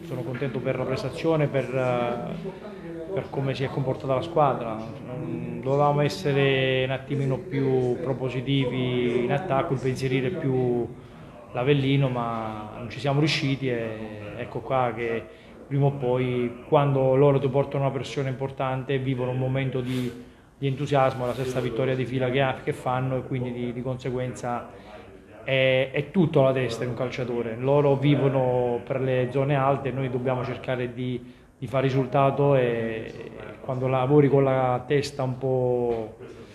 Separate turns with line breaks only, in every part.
sono contento per la prestazione, per come si è comportata la squadra. Dovevamo essere un attimino più propositivi in attacco, impensierire più l'Avellino, ma non ci siamo riusciti e ecco qua che prima o poi, quando loro ti portano una pressione importante, vivono un momento di entusiasmo, la sesta vittoria di fila che fanno, e quindi di conseguenza è tutto alla testa di un calciatore. Loro vivono per le zone alte, noi dobbiamo cercare di fare risultato, e quando lavori con la testa un po'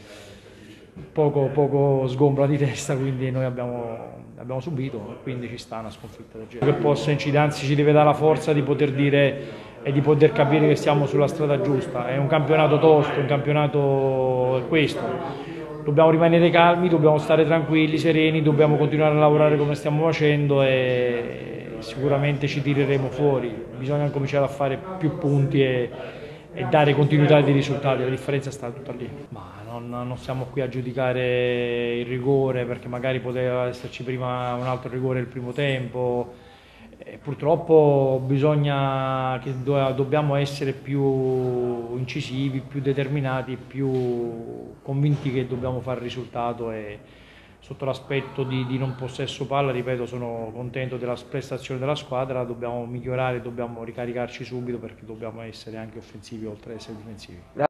poco sgombra di testa, quindi noi abbiamo subito, quindi ci sta una sconfitta del genere. Che possa incidere, anzi ci deve dare la forza di poter dire e di poter capire che siamo sulla strada giusta. È un campionato tosto, un campionato è questo. Dobbiamo rimanere calmi, dobbiamo stare tranquilli, sereni, dobbiamo continuare a lavorare come stiamo facendo e sicuramente ci tireremo fuori. Bisogna cominciare a fare più punti e dare continuità di risultati, la differenza sta tutta lì. Ma non siamo qui a giudicare il rigore, perché magari poteva esserci prima un altro rigore il primo tempo. Purtroppo dobbiamo essere più incisivi, più determinati, più convinti che dobbiamo fare il risultato, e sotto l'aspetto di non possesso palla, ripeto, sono contento della prestazione della squadra. Dobbiamo migliorare, dobbiamo ricaricarci subito, perché dobbiamo essere anche offensivi oltre ad essere difensivi.